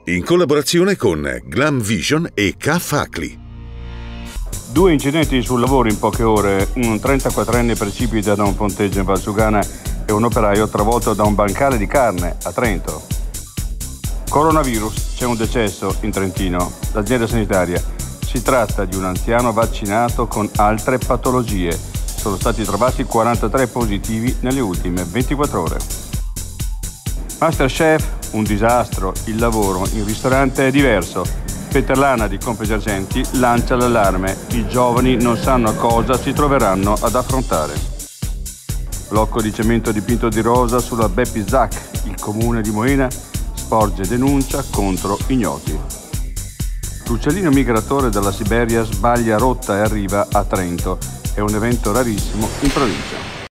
in collaborazione con Glam Vision e K-Facli. 2 incidenti sul lavoro in poche ore, un 34enne precipita da un ponteggio in Valsugana e un operaio travolto da un bancale di carne a Trento. Coronavirus, c'è un decesso in Trentino, l'azienda sanitaria. Si tratta di un anziano vaccinato con altre patologie. Sono stati trovati 43 positivi nelle ultime 24 ore. Masterchef, un disastro, il lavoro in ristorante è diverso. Peter Lana di Confesercenti lancia l'allarme, i giovani non sanno cosa si troveranno ad affrontare. Blocco di cemento dipinto di rosa sulla Beppi Zac, il comune di Moena sporge denuncia contro ignoti. L'uccellino migratore dalla Siberia sbaglia rotta e arriva a Trento, è un evento rarissimo in provincia.